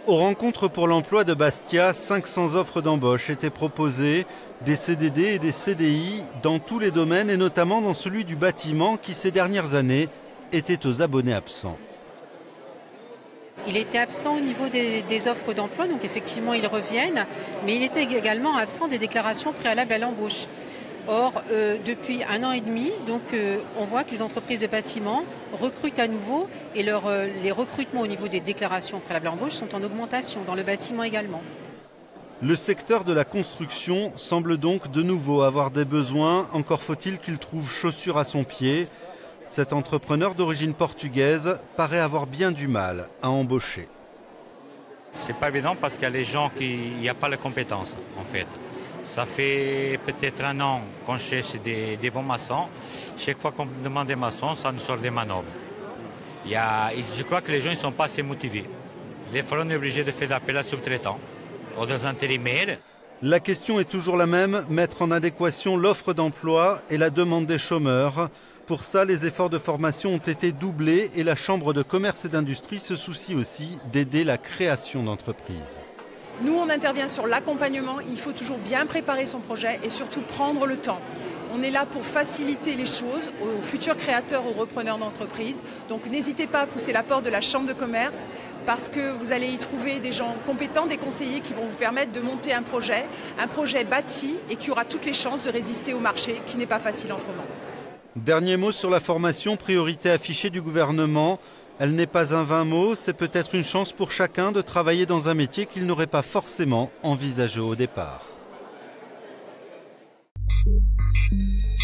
Aux rencontres pour l'emploi de Bastia, 500 offres d'embauche étaient proposées, des CDD et des CDI dans tous les domaines et notamment dans celui du bâtiment qui ces dernières années était aux abonnés absents. Il était absent au niveau des offres d'emploi, donc effectivement ils reviennent, mais il était également absent des déclarations préalables à l'embauche. Or, depuis 1 an et demi, on voit que les entreprises de bâtiment recrutent à nouveau et les recrutements au niveau des déclarations préalables à l'embauche sont en augmentation, dans le bâtiment également. Le secteur de la construction semble donc de nouveau avoir des besoins, encore faut-il qu'il trouve chaussure à son pied. Cet entrepreneur d'origine portugaise paraît avoir bien du mal à embaucher. C'est pas évident parce qu'il y a les gens il n'y a pas les compétences en fait. Ça fait peut-être 1 an qu'on cherche des bons maçons. Chaque fois qu'on demande des maçons, ça nous sort des manœuvres. Je crois que les gens ne sont pas assez motivés. Les fois, on est obligé de faire appel à sous-traitants, aux intérimaires. La question est toujours la même, mettre en adéquation l'offre d'emploi et la demande des chômeurs. Pour ça, les efforts de formation ont été doublés et la Chambre de commerce et d'industrie se soucie aussi d'aider la création d'entreprises. Nous, on intervient sur l'accompagnement. Il faut toujours bien préparer son projet et surtout prendre le temps. On est là pour faciliter les choses aux futurs créateurs, aux repreneurs d'entreprises. Donc n'hésitez pas à pousser la porte de la Chambre de commerce parce que vous allez y trouver des gens compétents, des conseillers qui vont vous permettre de monter un projet bâti et qui aura toutes les chances de résister au marché qui n'est pas facile en ce moment. Dernier mot sur la formation, priorité affichée du gouvernement. Elle n'est pas un vain mot, c'est peut-être une chance pour chacun de travailler dans un métier qu'il n'aurait pas forcément envisagé au départ.